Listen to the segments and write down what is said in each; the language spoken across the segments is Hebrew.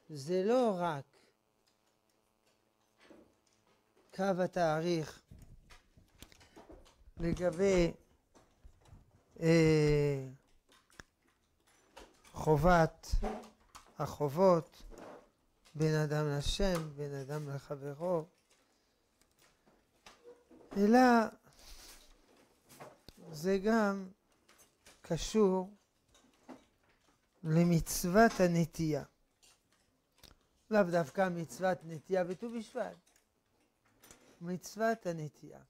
זה לא רק קו התאריך לגבי החובות בין אדם לשם, בין אדם לחברו, אלא זה גם קשור למצוות הנטייה. לאו דווקא מצוות נטייה בט"ו בשבט, מצוות הנטייה.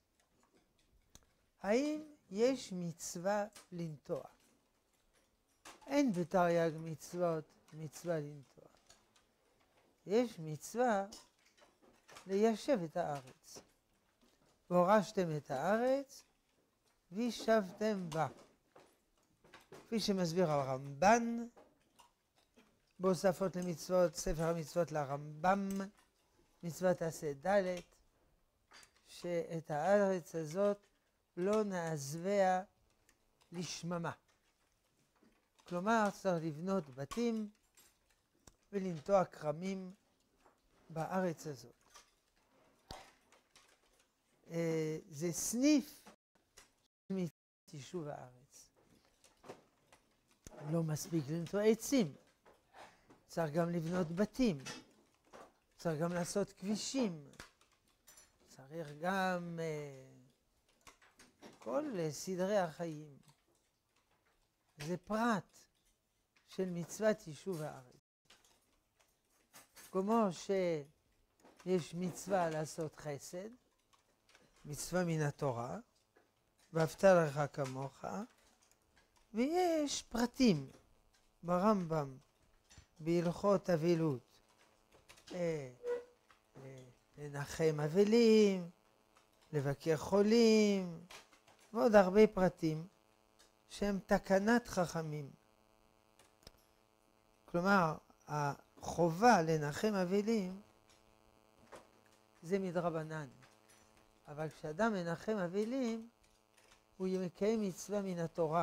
האם יש מצווה לנטוע? אין בתרי"ג מצוות מצווה לנטוע. יש מצווה ליישב את הארץ. והורשתם את הארץ וישבתם בה. כפי שמסביר הרמב"ן, בהוספות למצוות, ספר המצוות לרמב"ם, מצוות עשה ד', שאת הארץ הזאת לא נעזביה לשממה. כלומר, צריך לבנות בתים ולנטוע כרמים בארץ הזאת. זה סניף מצוות יישוב הארץ. לא מספיק לנטוע עצים, צריך גם לבנות בתים, צריך גם לעשות כבישים, צריך גם כל סדרי החיים. זה פרט של מצוות יישוב הארץ. כמו שיש מצווה לעשות חסד, מצווה מן התורה, ואהבת לרעך כמוך, ויש פרטים ברמב"ם, בהלכות אבלות, לנחם אבלים, לבקר חולים, ועוד הרבה פרטים שהם תקנת חכמים. כלומר, החובה לנחם אבלים זה מדרבנן. אבל כשאדם מנחם אבלים, הוא מקיים מצווה מן התורה.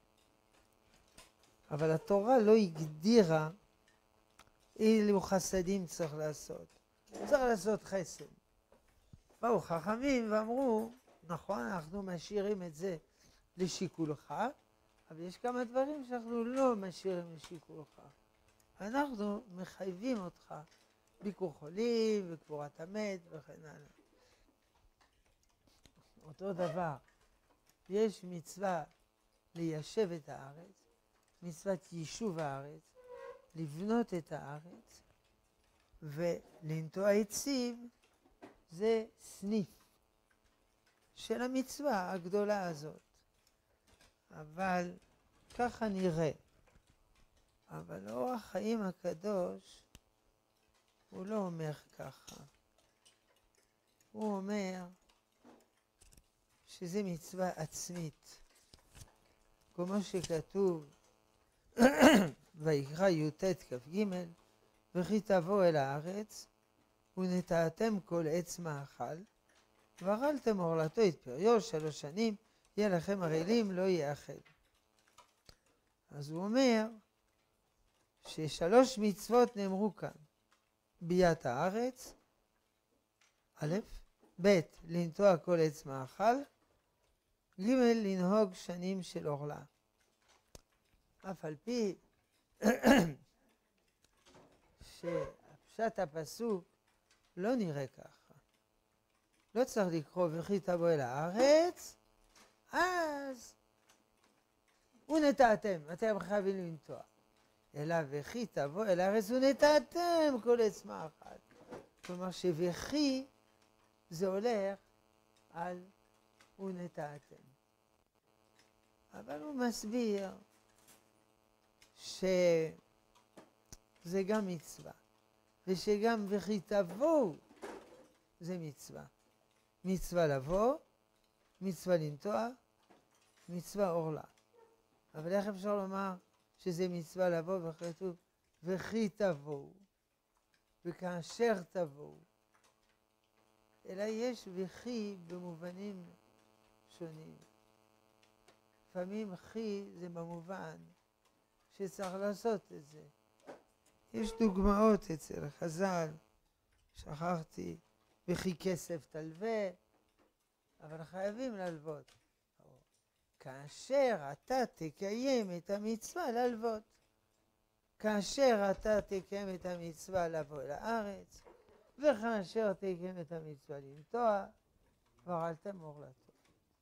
אבל התורה לא הגדירה אילו חסדים צריך לעשות. צריך לעשות חסד. באו חכמים ואמרו, נכון, אנחנו משאירים את זה לשיקולך, אבל יש כמה דברים שאנחנו לא משאירים לשיקולך. אנחנו מחייבים אותך ביקור חולים וקבורת המת וכן הלאה. אותו דבר, יש מצווה ליישב את הארץ, מצוות יישוב הארץ, לבנות את הארץ, ולנטוע עצים זה סניף של המצווה הגדולה הזאת. אבל ככה נראה. אבל אורח חיים הקדוש הוא לא אומר ככה. הוא אומר שזה מצווה עצמית. כמו שכתוב ויקרא י"ט כ"ג, וכי תבוא אל הארץ ונטעתם כל עץ מאכל ואכלתם עורלתו את פריו 3 שנים, יהיה לכם ערלים לא יאכל. אז הוא אומר ש3 מצוות נאמרו כאן: ביאת הארץ, א', ב', לנטוע כל עץ מאכל, ג', לנהוג שנים של עורלה. אף על פי שפשט הפסוק לא נראה ככה. לא צריך לקרוא וכי תבוא אל הארץ, אז ונטעתם, אתם חייבים לנטוע. אלא וכי תבוא אל הארץ ונטעתם כל עץ מאכל. כלומר שווכי זה הולך על ונטעתם. אבל הוא מסביר שזה גם מצווה, ושגם וכי תבואו זה מצווה. מצווה לבוא, מצווה לנטוע, מצווה עורלה. אבל איך אפשר לומר שזה מצווה לבוא וכתוב וכי תבואו וכאשר תבואו? אלא יש וכי במובנים שונים. לפעמים וכי זה במובן שצריך לעשות את זה. יש דוגמאות אצל חז"ל, שכחתי, וכי כסף תלווה, אבל חייבים ללוות. כאשר אתה תקיים את המצווה ללוות, כאשר אתה תקיים את המצווה לבוא אל הארץ, וכאשר תקיים את המצווה לנטוע, כבר אל תמור לטוב.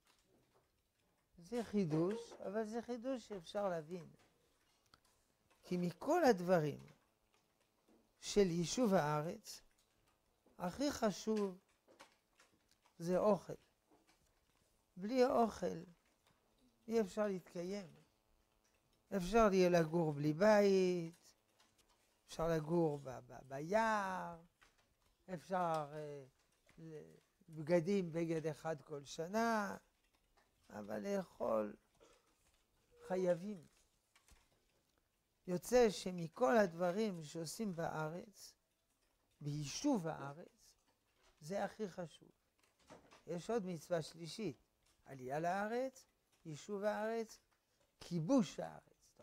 זה חידוש, אבל זה חידוש שאפשר להבין. כי מכל הדברים של יישוב הארץ, הכי חשוב זה אוכל. בלי אוכל אי אפשר להתקיים. אפשר לגור בלי בית, אפשר לגור ביער, אפשר בגד אחד כל שנה, אבל לאכול חייבים. יוצא שמכל הדברים שעושים בארץ, ביישוב הארץ, זה הכי חשוב. יש עוד מצווה שלישית, עלייה לארץ, יישוב הארץ, כיבוש הארץ.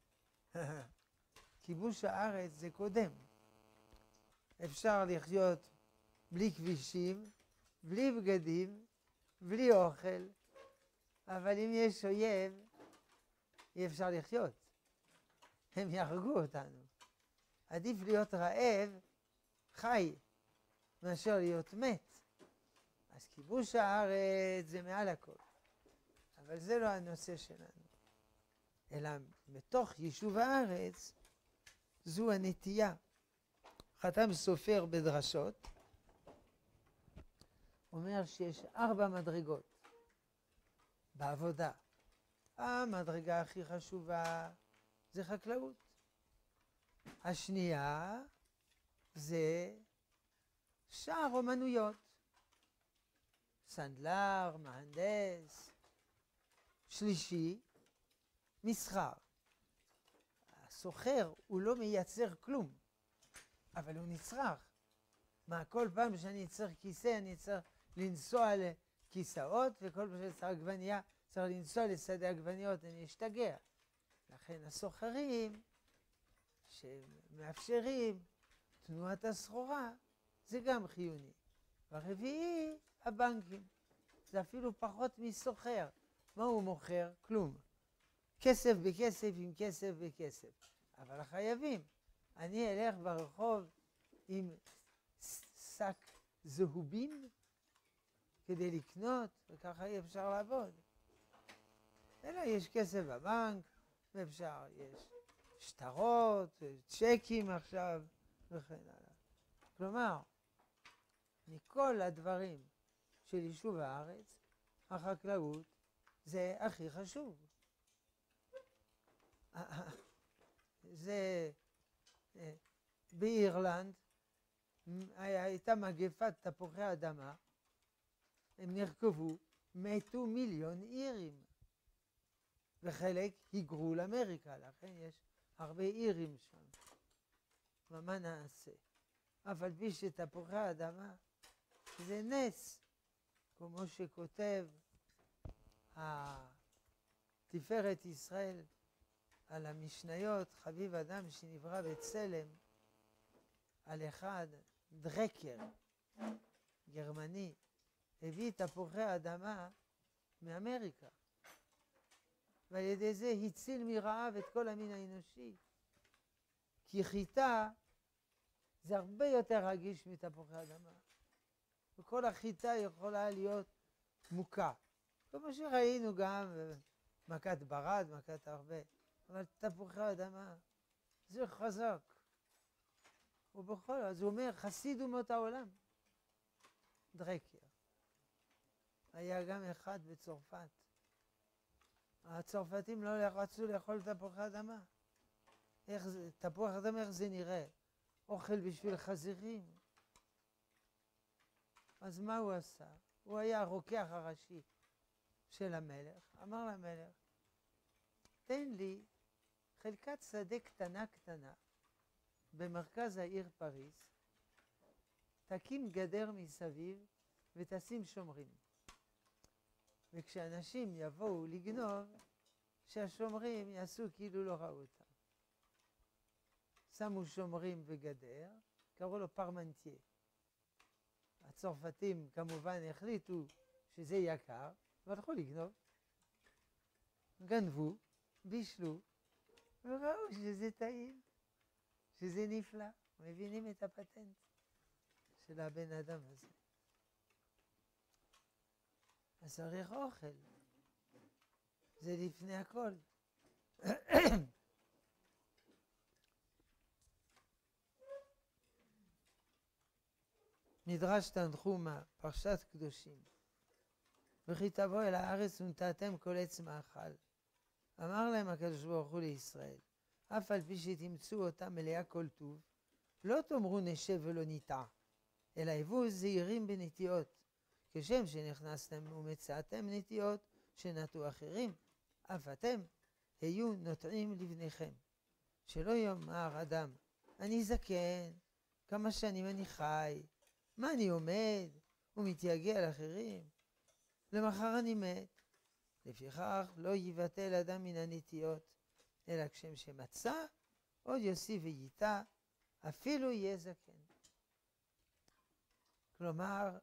כיבוש הארץ זה קודם. אפשר לחיות בלי כבישים, בלי בגדים, בלי אוכל, אבל אם יש אויב, אי אפשר לחיות. הם יהרגו אותנו. עדיף להיות רעב, חי, מאשר להיות מת. אז כיבוש הארץ זה מעל הכל. אבל זה לא הנושא שלנו. אלא בתוך יישוב הארץ, זו הנטייה. חתם סופר בדרשות, אומר שיש 4 מדרגות בעבודה. המדרגה הכי חשובה זה חקלאות. השנייה זה שאר אומנויות. סנדלר, מהנדס. שלישי, מסחר. הסוחר הוא לא מייצר כלום, אבל הוא נצרך. מה, כל פעם שאני צריך כיסא, אני צריך לנסוע לכיסאות, וכל פעם שאני צריך עגבנייה, צריך לנסוע לשדה עגבניות, אני אשתגע. לכן הסוחרים שמאפשרים תנועת הסחורה, זה גם חיוני. והרביעי, הבנקים. זה אפילו פחות מסוחר. מה הוא מוכר? כלום. כסף בכסף עם כסף בכסף. אבל חייבים. אני אלך ברחוב עם שק זהובים כדי לקנות, וככה אי אפשר לעבוד. אלא יש כסף בבנק, ואפשר, יש שטרות, צ'קים עכשיו, וכן הלאה. כלומר, מכל הדברים של יישוב הארץ, החקלאות זה הכי חשוב. זה באירלנד הייתה מגפת תפוחי אדמה, הם נרכבו, מתו 1,000,000 אירים, וחלק היגרו לאמריקה, לכן יש הרבה אירים שם. ומה נעשה? אבל בי שתפוחי אדמה זה נס, כמו שכותב תפארת ישראל על המשניות, חביב אדם שנברא בצלם, על אחד, דרקר, גרמני, הביא תפוחי אדמה מאמריקה, ועל ידי זה הציל מרעב את כל המין האנושי. כי חיטה זה הרבה יותר רגיש מתפוחי אדמה, וכל החיטה יכולה להיות מוכה. כמו שראינו גם מכת ברד, מכת הרבה, אבל תפוחי אדמה זה חזק. ובכל זאת, הוא אומר, חסיד אומות העולם. דרקר. היה גם אחד בצרפת. הצרפתים לא רצו לאכול תפוחי אדמה. תפוח אדמה, איך זה נראה? אוכל בשביל חזירים. אז מה הוא עשה? הוא היה הרוקח הראשי של המלך. אמר למלך, תן לי חלקת שדה קטנה קטנה במרכז העיר פריז, תקים גדר מסביב ותשים שומרים. וכשאנשים יבואו לגנוב, שהשומרים יעשו כאילו לא ראו אותם. שמו שומרים וגדר, קראו לו פרמנטייה. הצרפתים כמובן החליטו שזה יקר, והלכו לגנוב. גנבו, בישלו, וראו שזה טעים, שזה נפלא. מבינים את הפטנט של הבן אדם הזה. אז צריך אוכל. זה לפני הכל. מדרש תנחומא, פרשת קדושים. וכי תבוא אל הארץ ונטעתם כל עץ מאכל. אמר להם הקדוש ברוך הוא לישראל, אף על פי שתמצאו אותה מלאה כל טוב, לא תאמרו נשב ולא ניטע, אלא היוו זהירים בנטיעות, כשם שנכנסתם ומצאתם נטיעות שנטעו אחרים, אף אתם היו נוטעים לבניכם. שלא יאמר אדם, אני זקן, כמה שנים אני חי, מה אני עומד ומתייגע על אחרים? למחר אני מת. לפיכך לא יבטל אדם מן הנטיות, אלא כשם שמצא, עוד יוסיף וייטע, אפילו יהיה זקן. כלומר,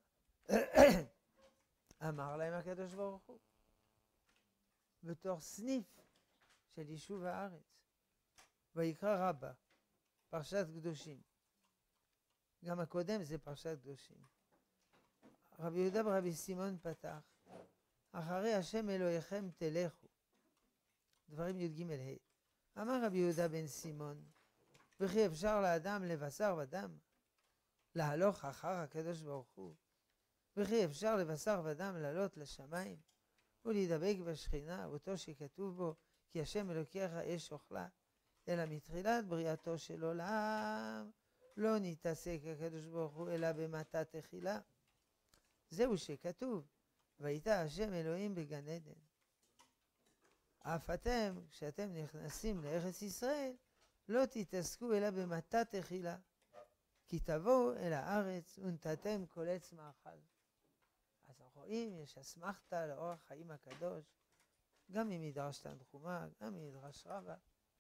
אמר להם הקדוש ברוך הוא, בתור סניף של יישוב הארץ, ויקרא רבה, פרשת קדושים. גם הקודם זה פרשת קדושים. רבי יהודה ברבי סימון פתח, אחרי השם אלוהיכם תלכו. דברים י"ג ה'. אמר רבי יהודה בן סימון, וכי אפשר לאדם לבשר ודם? להלוך אחר הקדוש ברוך הוא. וכי אפשר לבשר ודם לעלות לשמיים ולהידבק בשכינה, אותו שכתוב בו, כי השם אלוקיך אש אוכלה, אלא מתחילת בריאתו של עולם לא נתעסק הקדוש ברוך הוא אלא במתת תחילה. זהו שכתוב, והייתה השם אלוהים בגן עדן. אף אתם, כשאתם נכנסים לארץ ישראל, לא תתעסקו אלא במתת תחילה, כי תבואו אל הארץ ונטעתם כל עץ מאכל. אז אנחנו רואים, יש אסמכתה לאורח חיים הקדוש, גם ממדרש תנחומא, גם ממדרש רבה.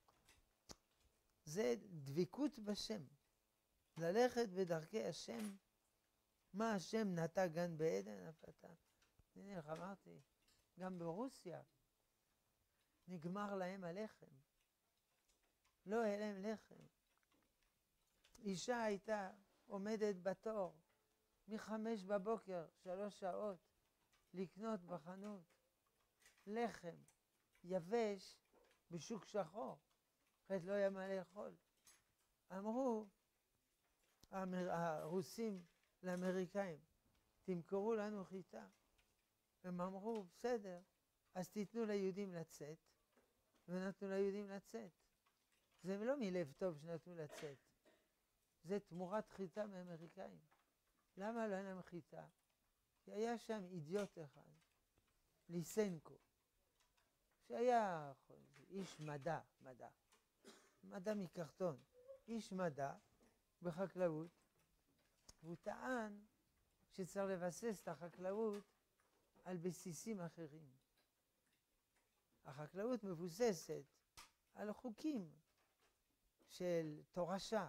זה דבקות בשם, ללכת בדרכי השם. מה השם נטע גן בעדן אף אתה. הנה איך אמרתי, גם ברוסיה נגמר להם הלחם. לא היה להם לחם. אישה הייתה עומדת בתור מ5 בבוקר, 3 שעות, לקנות בחנות לחם יבש בשוק שחור. אחרת לא היה מה לאכול. אמרו הרוסים לאמריקאים, תמכרו לנו חיטה. הם אמרו, בסדר, אז תיתנו ליהודים לצאת, ונתנו ליהודים לצאת. זה לא מלב טוב שנתנו לצאת. זה תמורת חיטה מאמריקאים. למה לא היה להם חיטה? כי היה שם אידיוט אחד, ליסנקו, שהיה איש מדע מקרטון, איש מדע בחקלאות, והוא טען שצריך לבסס את החקלאות על בסיסים אחרים. החקלאות מבוססת על חוקים של תורשה,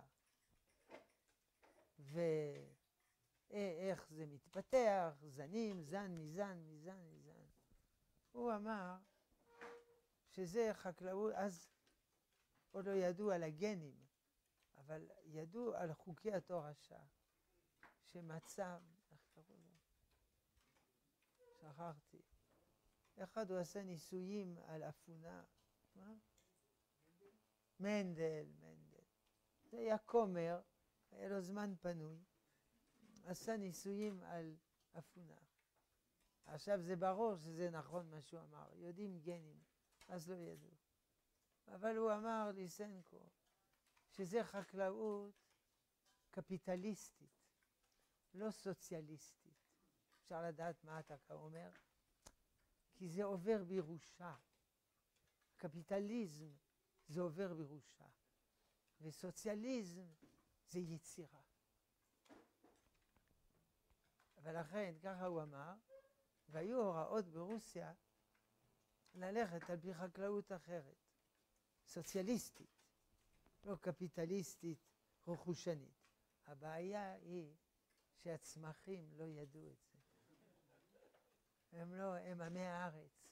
ואיך זה מתפתח, זנים, זן, מזן. הוא אמר שזה חקלאות, אז עוד לא ידעו על הגנים, אבל ידעו על חוקי התורשה, שמצא, איך קראו לו? שכחתי. אחד הוא עשה ניסויים על אפונה. מה? מנדל. זה היה כומר, היה לו זמן פנוי. עשה ניסויים על אפונה. עכשיו זה ברור שזה נכון מה שהוא אמר. יודעים גנים, אז לא ידעו. אבל הוא אמר ליסנקו, שזה חקלאות קפיטליסטית, לא סוציאליסטית. אפשר לדעת מה אתה אומר? כי זה עובר בירושה. קפיטליזם זה עובר בירושה. וסוציאליזם זה יצירה. ולכן, ככה הוא אמר, והיו הוראות ברוסיה ללכת על פי חקלאות אחרת, סוציאליסטית. לא קפיטליסטית, רכושנית. הבעיה היא שהצמחים לא ידעו את זה. הם עמי הארץ.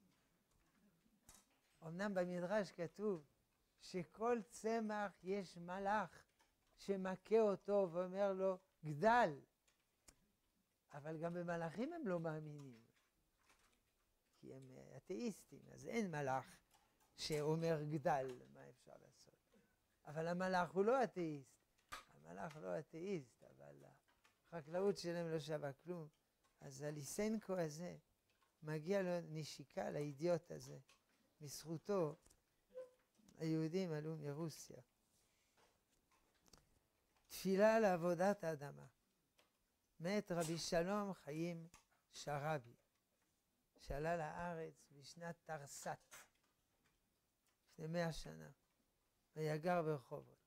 אמנם במדרש כתוב שכל צמח יש מלאך שמכה אותו ואומר לו גדל, אבל גם במלאכים הם לא מאמינים, כי הם אתאיסטים, אז אין מלאך שאומר גדל, מה אפשר לעשות? אבל המלאך הוא לא אתאיסט, המלאך לא אתאיסט, אבל החקלאות שלהם לא שווה כלום, אז הליסנקו הזה, מגיע לו נשיקה לאידיוט הזה, בזכותו היהודים עלו מרוסיה. תפילה לעבודת האדמה. מת רבי שלום חיים שרבי, שעלה לארץ בשנת תרס"ט, לפני 100 שנה, ויגר ברחובות.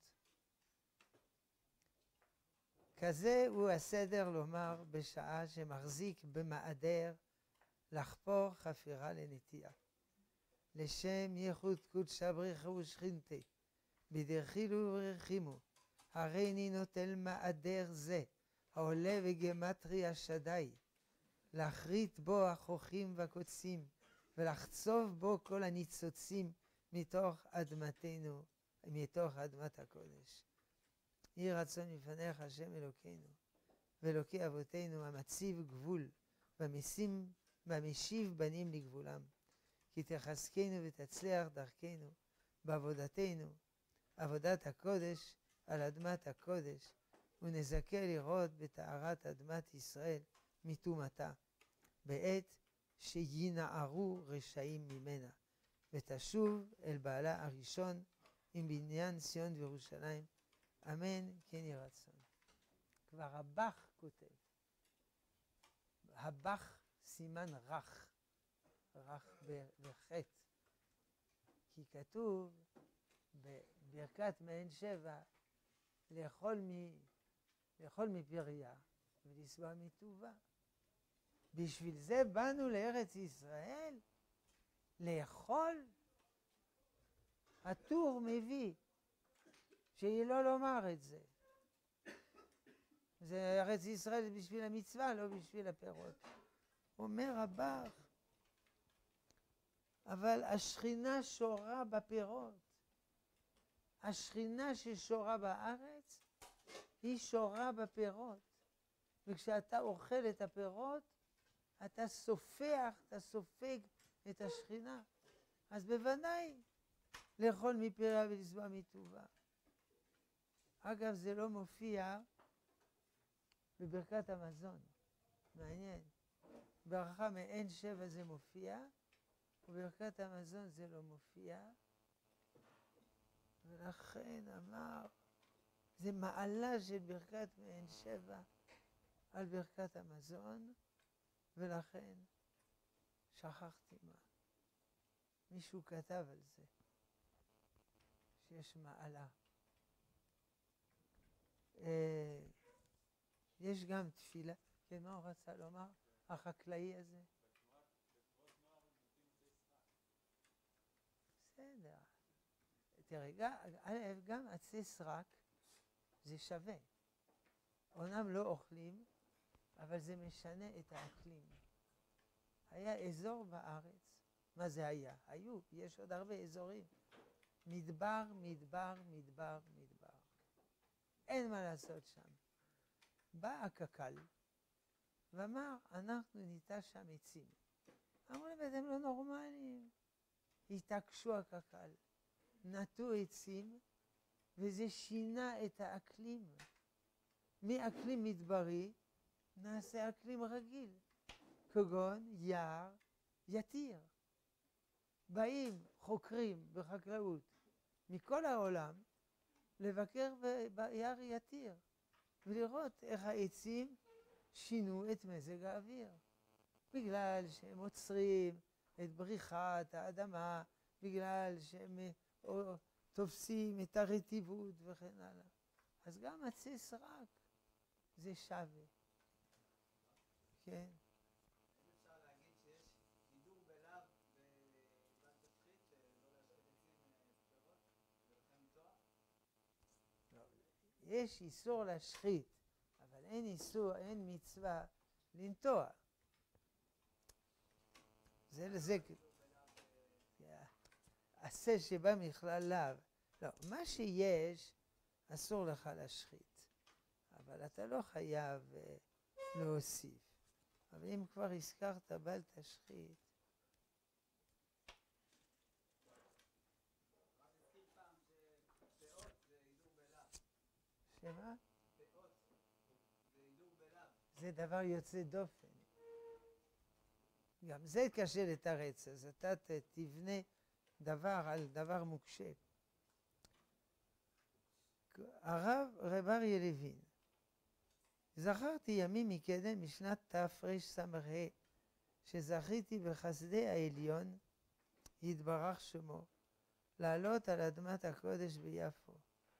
כזה הוא הסדר לומר בשעה שמחזיק במעדר לחפור חפירה לנטייה. לשם ייחוד קודשא בריחו ושכינתי, בדרכילו וברכימו, הריני נוטל מעדר זה, העולה בגמטריה שדי, להכרית בו החוכים והקוצים, ולחצוב בו כל הניצוצים מתוך אדמתנו, מתוך אדמת הקודש. יהי רצון לפניך השם אלוקינו, ואלוקי אבותינו המציב גבול, והמשיב בנים לגבולם, כי תחזקנו ותצליח דרכנו בעבודתנו, עבודת הקודש על אדמת הקודש, ונזכה לראות בטהרת אדמת ישראל מטומאתה, בעת שינערו רשעים ממנה, ותשוב אל בעלה הראשון עם בניין ציון וירושלים. אמן כן יהי רצון. כבר הבח כותב, הבח סימן רך, רך בחטא, כי כתוב בברכת מעין שבע לאכול מפריה ולשבוע מטובה. בשביל זה באנו לארץ ישראל, לאכול. הטור מביא שהיא לא לומר את זה. זה ארץ ישראל בשביל המצווה, לא בשביל הפירות. אומר הבח, אבל השכינה שורה בפירות. השכינה ששורה בארץ היא שורה בפירות. וכשאתה אוכל את הפירות, אתה סופח, אתה סופג את השכינה. אז בוודאי לאכול מפריה ולשבוע מטובה. אגב, זה לא מופיע בברכת המזון. מעניין. ברכה מעין שבע זה מופיע, ובברכת המזון זה לא מופיע. ולכן אמר, זה מעלה של ברכת מעין שבע על ברכת המזון, ולכן שכחתי מה. מישהו כתב על זה, שיש מעלה. יש גם תפילה, כן, מה הוא רצה לומר? החקלאי הזה? בסדר. תראה, גם עצי סרק זה שווה. אומנם לא אוכלים, אבל זה משנה את האקלים. היה אזור בארץ, מה זה היה? היו, יש עוד הרבה אזורים. מדבר, מדבר, מדבר, מדבר. אין מה לעשות שם. בא הקק"ל ואמר, אנחנו ניטע שם עצים. אמרו להם, אתם לא נורמליים. התעקשו הקק"ל, נטעו עצים, וזה שינה את האקלים. מאקלים מדברי, נעשה אקלים רגיל, כגון יער יתיר. באים חוקרים בחקלאות מכל העולם לבקר ביער יתיר, ולראות איך העצים שינו את מזג האוויר. בגלל שהם עוצרים את בריחת האדמה, בגלל שהם תופסים את הרטיבות וכן הלאה. אז גם עצי סרק זה שווה. כן. אפשר להגיד שיש גידור בלאו בבת פתחית, לא להשחית עצים פירות, ולכן תואר? יש איסור להשחית, אבל אין איסור, אין מצווה לנטוע. זה עשה שבא מכלל לאו. לא, מה שיש אסור לך להשחית, אבל אתה לא חייב להוסיף. אבל אם כבר הזכרת בל תשחית, שמה? זה דבר יוצא דופן. גם זה קשה לתרץ, אז אתה תבנה דבר על דבר מוקשה. רב אריה לוין, זכרתי ימים מקדם משנת תרס"ה, שזכיתי בחסדי העליון, יתברך שמו, לעלות על אדמת הקודש ביפו.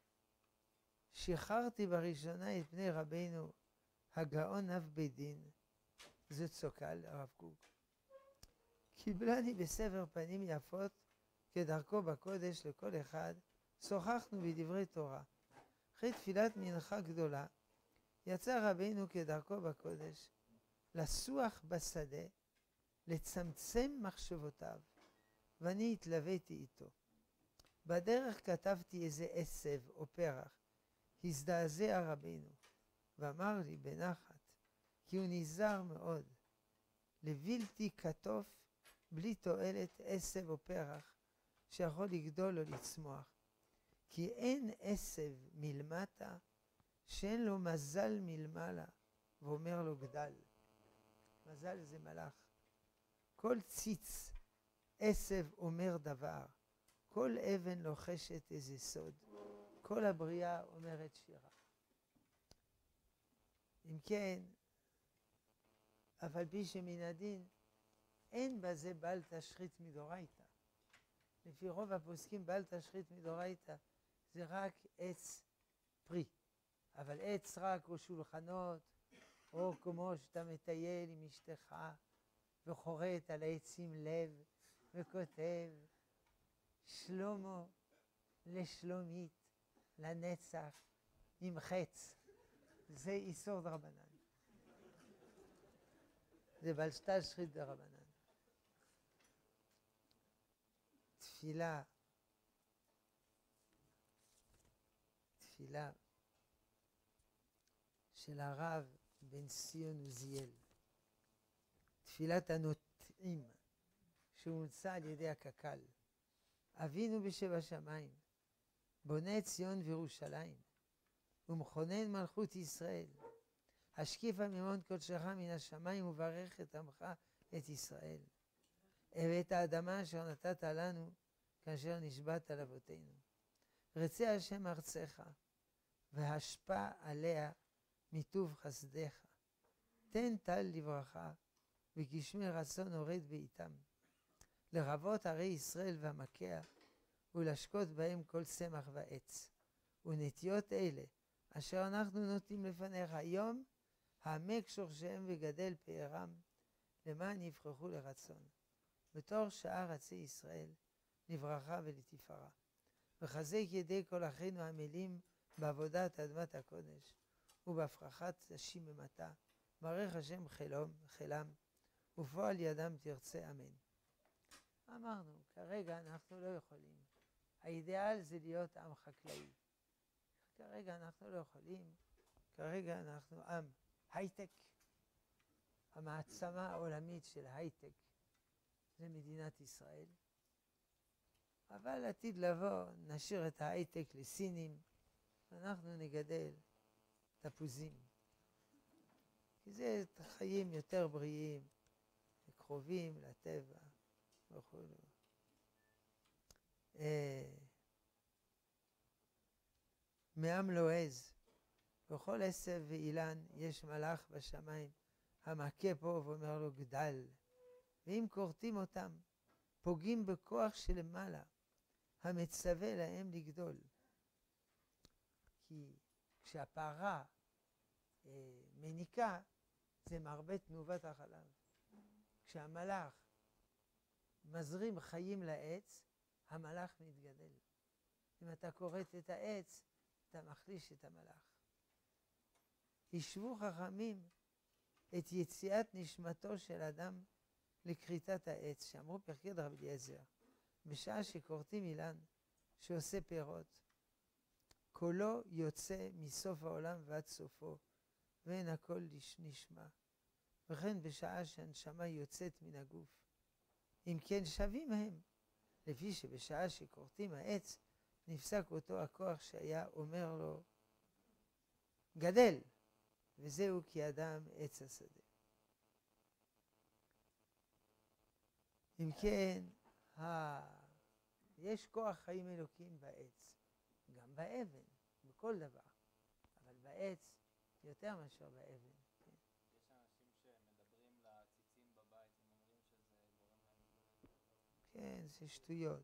שחררתי בראשונה את פני רבינו הגאון אב בית דין, זה צוקל, הרב קוק. קיבלני בסבר פנים יפות, כדרכו בקודש לכל אחד, שוחחנו בדברי תורה. אחרי תפילת מנחה גדולה, יצא רבינו כדרכו בקודש, לסוח בשדה, לצמצם מחשבותיו, ואני התלוויתי איתו. בדרך כתבתי איזה עשב או פרח, הזדעזע רבינו, ואמר לי בנחת, כי הוא נזהר מאוד, לבלתי כתוף בלי תועלת עשב או פרח, שיכול לגדול או לצמוח. כי אין עשב מלמטה, שאין לו מזל מלמעלה, ואומר לו גדל. מזל זה מלאך. כל ציץ עשב אומר דבר, כל אבן לוחשת איזה סוד, כל הבריאה אומרת שירה. אם כן, אף על פי שמן הדין, אין בזה בל תשחית מדורייתא. לפי רוב הפוסקים בל תשחית מדורייתא זה רק עץ פרי. אבל עץ רק או שולחנות, או כמו שאתה מטייל עם אשתך וחורט על העצים לב וכותב שלמה לשלומית לנצח עם חץ. זה איסור דרבנן. זה בל תשחית דרבנן. תפילה של הרב בן ציון עוזיאל, תפילת הנוטעים, שהומצא על ידי הקק"ל. אבינו בשבע שמיים, בונה את ציון וירושלים, ומכונן מלכות ישראל, השקיפה ממעון קודשך מן השמיים וברך את עמך את ישראל. ואת האדמה אשר נתת לנו, כאשר נשבעת על אבותינו. רצה השם ארצך, והשפע עליה מטוב חסדיך. תן טל לברכה, וגשמי רצון הורד בעיתם. לרבות ערי ישראל והמקע, ולשקוט בהם כל צמח ועץ. ונטיות אלה, אשר אנחנו נוטים לפניך היום, העמק שורשיהם וגדל פארם, למען יפרחו לרצון. בתור שאר עצי ישראל, לברכה ולתפארה. וחזק ידי כל אחינו העמלים בעבודת אדמת הקודש, ובהפרחת השיממתה, ברך השם חילם, ופועל ידם תרצה אמן. אמרנו, כרגע אנחנו לא יכולים. האידיאל זה להיות עם חקלאי. כרגע אנחנו לא יכולים. כרגע אנחנו עם הייטק. המעצמה העולמית של הייטק זה מדינת ישראל. אבל עתיד לבוא, נשאיר את ההייטק לסינים, ואנחנו נגדל תפוזים. כי זה חיים יותר בריאים, קרובים לטבע וכו'. מעם לועז, בכל עשב ואילן יש מלאך בשמיים, המכה פה ואומר לו גדל. ואם כורתים אותם, פוגעים בכוח שלמעלה, המצווה להם לגדול. כי כשהפרה מניקה, זה מרבה תנובת החלב. כשהמלאך מזרים חיים לעץ, המלאך מתגדל. אם אתה כורת את העץ, אתה מחליש את המלאך. ישבו חכמים את יציאת נשמתו של אדם לכריתת העץ, שאמרו פרקי דרבי אליעזר, בשעה שכורתים אילן שעושה פירות, קולו יוצא מסוף העולם ועד סופו, ואין הכל נשמע. וכן בשעה שהנשמה יוצאת מן הגוף. אם כן שווים הם, לפי שבשעה שכורתים העץ, נפסק אותו הכוח שהיה אומר לו, גדל, וזהו כי אדם עץ השדה. אם כן, יש כוח חיים אלוקים בעץ, גם באבן, בכל דבר, אבל בעץ יותר מאשר באבן. כן. יש אנשים שמדברים לעציצים בבית, הם אומרים שזה גורם להם... כן, זה שטויות.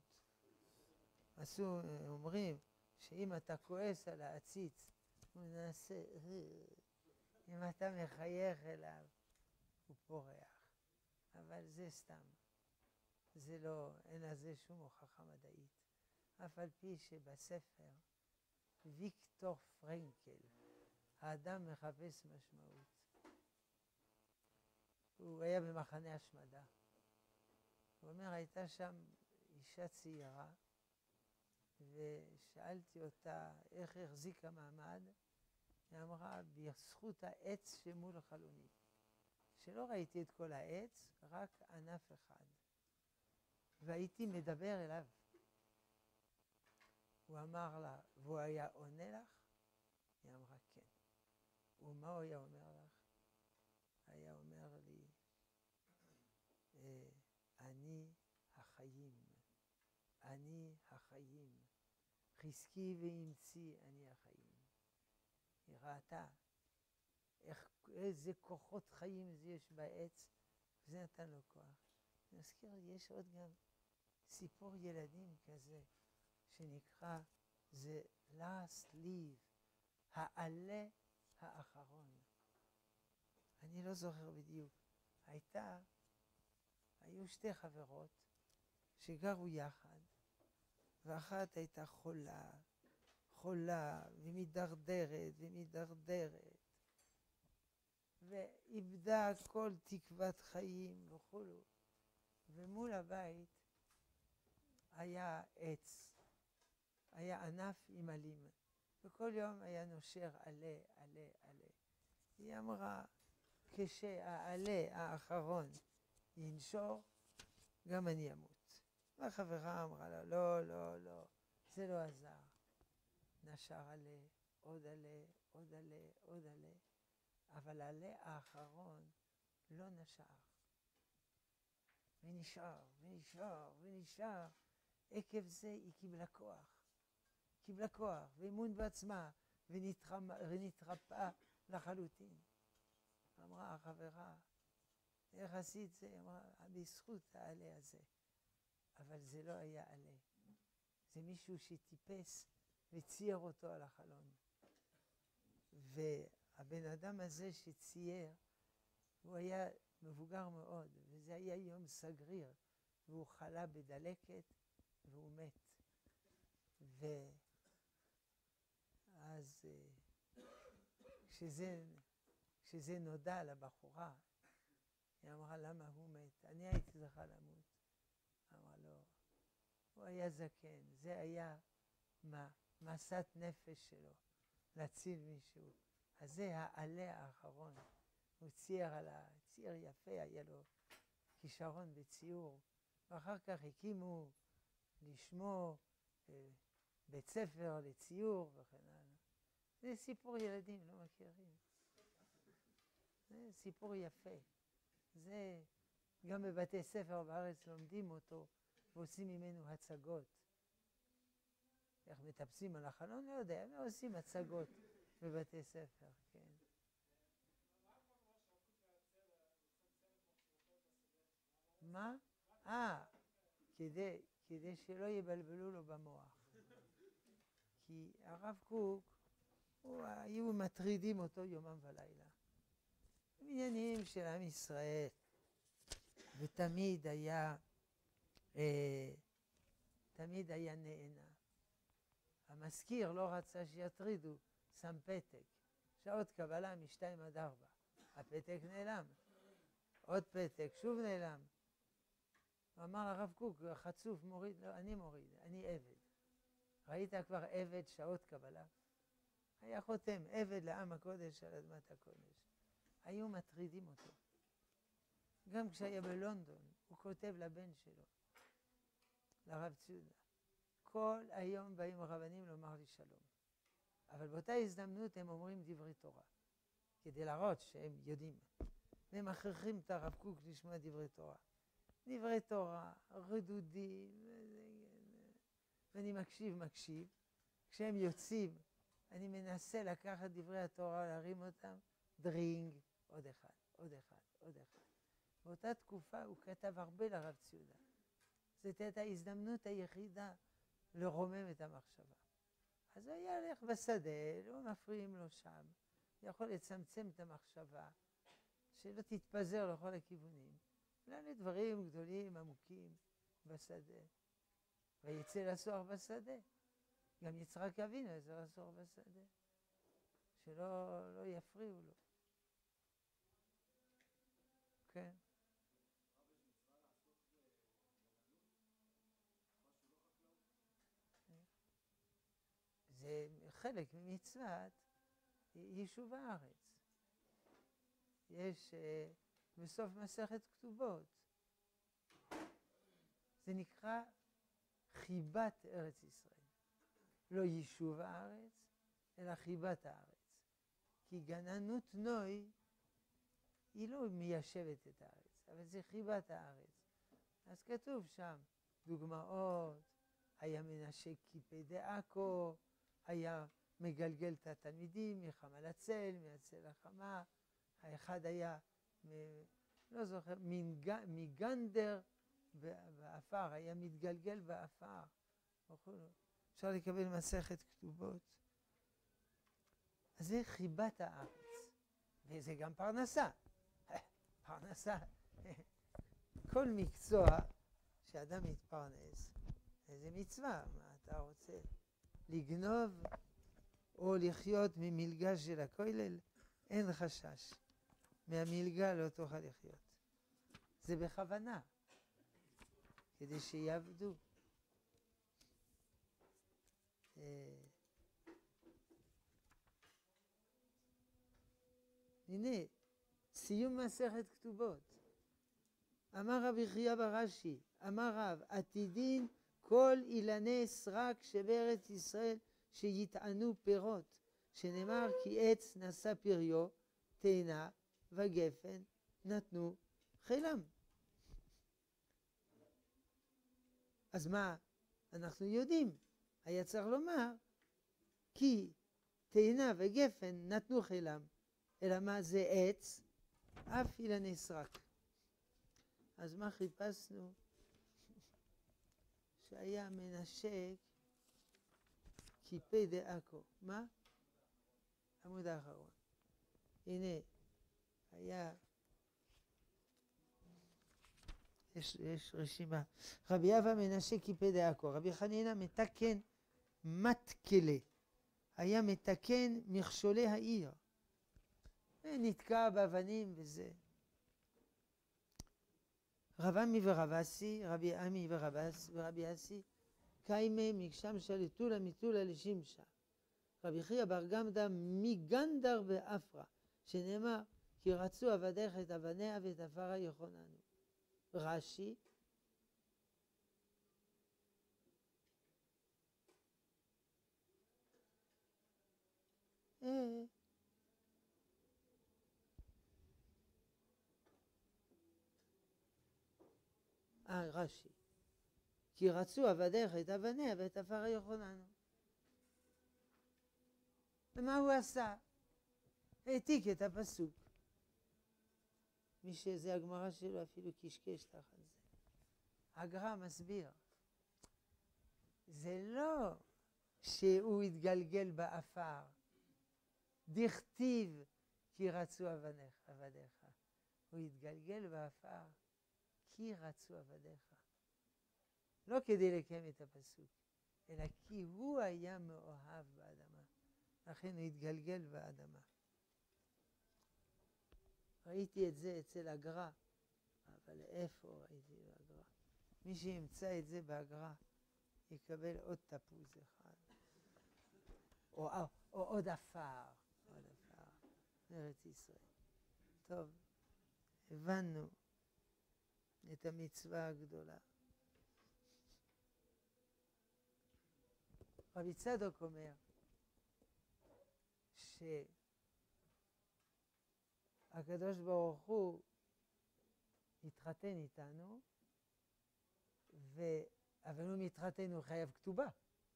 אומרים שאם אתה כועס על העציץ, הוא נעשה, אם אתה מחייך אליו, הוא פורח. אבל זה סתם. זה לא, אין לזה שום הוכחה מדעית. אף על פי שבספר ויקטור פרנקל, האדם מחפש משמעות. הוא היה במחנה השמדה. הוא אומר, הייתה שם אישה צעירה, ושאלתי אותה איך החזיקה מעמד. היא אמרה, בזכות העץ שמול חלוני. שלא ראיתי את כל העץ, רק ענף אחד. והייתי מדבר אליו. הוא אמר לה, והוא היה עונה לך? היא אמרה, כן. ומה הוא היה אומר לך? היה אומר לי, אני החיים. אני החיים. חזקי ואמצי אני החיים. היא ראתה איזה כוחות חיים זה יש בעץ, וזה נתן לו כוח. אני מזכיר, יש עוד גם סיפור ילדים כזה, שנקרא The Last Leaf, העלה האחרון. אני לא זוכר בדיוק. היו שתי חברות שגרו יחד, ואחת הייתה חולה ומדרדרת, ואיבדה כל תקוות חיים וכולו. ומול הבית היה עץ, היה ענף עם עלים, וכל יום היה נושר עלה. היא אמרה, כשהעלה האחרון ינשור, גם אני אמות. והחברה אמרה לה, לא, זה לא עזר. נשר עלה, עוד עלה, אבל העלה האחרון לא נשר. ונשאר. עקב זה היא קיבלה כוח, ואמון בעצמה, ונתרפאה לחלוטין. אמרה החברה, איך עשית זה? אמרה, בזכות העלה הזה. אבל זה לא היה עלה. זה מישהו שטיפס וצייר אותו על החלון. והבן אדם הזה שצייר, הוא היה מבוגר מאוד, וזה היה יום סגריר, והוא חלה בדלקת, והוא מת. ואז כשזה נודע לבחורה, היא אמרה, למה הוא מת? אני הייתי צריכה למות. אמרה, לא, הוא היה זקן, זה היה מסת נפש שלו, להציל מישהו. אז זה העלה האחרון. הוא צייר צייר יפה, היה לו כישרון בציור, ואחר כך הקימו לשמו בית ספר לציור וכן הלאה. זה סיפור ילדים, לא מכירים. זה סיפור יפה. זה גם בבתי ספר בארץ לומדים אותו ועושים ממנו הצגות. איך מטפסים על החלון? לא יודע, הם עושים הצגות בבתי ספר, כן. מה? כדי שלא יבלבלו לו במוח. כי הרב קוק, היו מטרידים אותו יומם ולילה. בעניינים של עם ישראל. ותמיד היה נהנה. המזכיר לא רצה שיטרידו, שם פתק. שעות קבלה מ-2 עד 4. הפתק נעלם. עוד פתק, שוב נעלם. הוא אמר לרב קוק, החצוף מוריד, לא, אני מוריד, אני עבד. ראית כבר עבד שעות קבלה? היה חותם, עבד לעם הקודש על אדמת הקודש. היו מטרידים אותו. גם כשהיה בלונדון, הוא כותב לבן שלו, לרב ציודה, כל היום באים הרבנים לומר לי שלום. אבל באותה הזדמנות הם אומרים דברי תורה, כדי להראות שהם יודעים. והם מכריחים את הרב קוק לשמוע דברי תורה. דברי תורה, רדודים, ואני מקשיב. כשהם יוצאים, אני מנסה לקחת דברי התורה, להרים אותם, דרינג, עוד אחד. באותה תקופה הוא כתב הרבה לרב ציודה. זאת הייתה ההזדמנות היחידה לרומם את המחשבה. אז הוא היה הולך בשדה, לא מפריעים לו שם. הוא יכול לצמצם את המחשבה, שלא תתפזר לכל הכיוונים. לנו דברים גדולים, עמוקים, בשדה. ויצא לסוח בשדה. גם יצחק אבינו יצא לסוח בשדה. שלא יפריעו לו. כן. זה חלק ממצוות יישוב הארץ. יש בסוף מסכת כתובות. זה נקרא חיבת ארץ ישראל. לא יישוב הארץ, אלא חיבת הארץ. כי גננות נוי היא לא מיישבת את הארץ, אבל זה חיבת הארץ. אז כתוב שם דוגמאות, היה מנשה קיפי דעכו, היה מגלגל את התלמידים מחמה לצל, מהצל לחמה, האחד היה, לא זוכר, מגנדר באפר, היה מתגלגל באפר. אפשר לקבל מסכת כתובות. אז זה חיבת הארץ, וזה גם פרנסה. פרנסה, כל מקצוע שאדם מתפרנס, זה מצווה. מה אתה רוצה? לגנוב או לחיות ממלגה של הכולל, אין חשש. מהמלגה לא תוכל לחיות. זה בכוונה, כדי שיעבדו. הנה, סיום מסכת כתובות. אמר רבי חייא ברש"י, אמר רב, עתידין כל אילני סרק שבארץ ישראל שיטענו פירות, שנאמר כי עץ נשא פריו, תאנה וגפן נתנו חילם. אז מה אנחנו יודעים? היה צריך לומר כי תאנה וגפן נתנו חילם. אלא מה זה עץ? אף אילני סרק. אז מה חיפשנו? שהיה מנשק קיפי דעכו. מה? עמוד האחרון. הנה, היה, יש רשימה. רבי אבא מנשק קיפי דעכו. רבי חנינא מתקן מתקלה. היה מתקן מכשולי העיר. נתקע באבנים וזה. רב עמי ורב אסי, רבי עמי ורבי אסי, קיימה מקשם שלטולה מטולה לשמשה. רבי חייא בר גמדא מגנדר באפרה, שנאמר כי רצו עבדיך את אבניה ואת עפרה יחוננו. רש"י, רש"י, כי רצו עבדיך את אבניה ואת עפרה יחוננו. ומה הוא עשה? העתיק את הפסוק. מי שזה הגמרא שלו אפילו קשקש תחת זה. הגר"א מסביר. זה לא שהוא התגלגל באפר. דכתיב כי רצו עבדיך. הוא התגלגל באפר כי רצו עבדיך. לא כדי לקיים את הפסוק, אלא כי הוא היה מאוהב באדמה. לכן הוא התגלגל באדמה. ראיתי את זה אצל הגר"א, אבל איפה ראיתי בהגר"א? מי שימצא את זה בהגר"א יקבל עוד תפוז אחד. או עוד עפר. עוד עפר. מארץ ישראל. טוב, הבנו את המצווה הגדולה. רבי צדוק אומר שהקדוש ברוך הוא מתחתן איתנו, אבל הוא מתחתן, הוא חייב כתובה.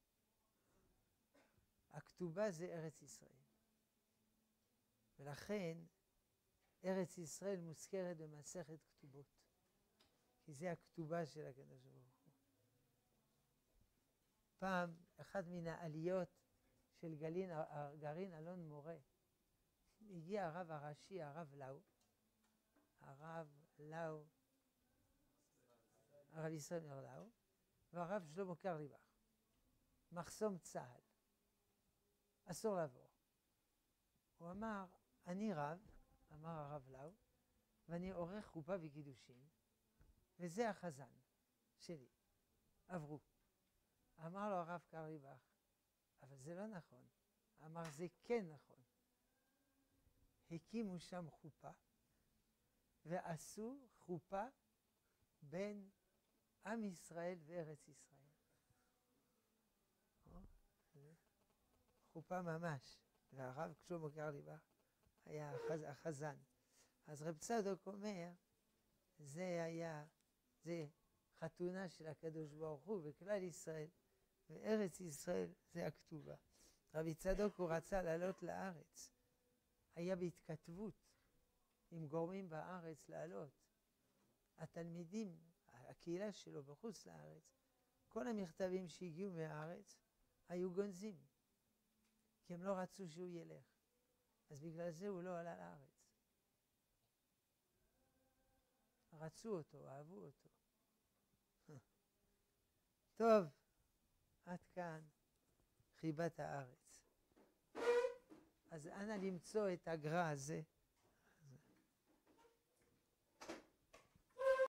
הכתובה זה ארץ ישראל. ולכן ארץ ישראל מוזכרת במסכת כתובות. כי זה הכתובה של הקדוש ברוך הוא. פעם, אחת מן העליות של גרעין אלון מורה, הגיע הרב הראשי, הרב לאו, הרב ישראל מאיר לאו, והרב שלמה קרליבך. מחסום צה"ל. אסור לעבור. הוא אמר, אני רב, אמר הרב לאו, ואני עורך חופה וקידושין, וזה החזן שלי. עברו. אמר לו הרב קרליבך, אבל זה לא נכון. אמר, זה כן נכון. הקימו שם חופה, ועשו חופה בין עם ישראל וארץ ישראל. חופה ממש. והרב שלמה קרליבך היה החזן. אז רב צדוק אומר, זה חתונה של הקדוש ברוך הוא וכלל ישראל, וארץ ישראל זה הכתובה. רבי צדוק הוא רצה לעלות לארץ. היה בהתכתבות עם גורמים בארץ לעלות. התלמידים, הקהילה שלו בחוץ לארץ, כל המכתבים שהגיעו מהארץ היו גונזים, כי הם לא רצו שהוא ילך. אז בגלל זה הוא לא עלה לארץ. רצו אותו, אהבו אותו. טוב, עד כאן חיבת הארץ. אז אנא למצוא את הגר"א הזה.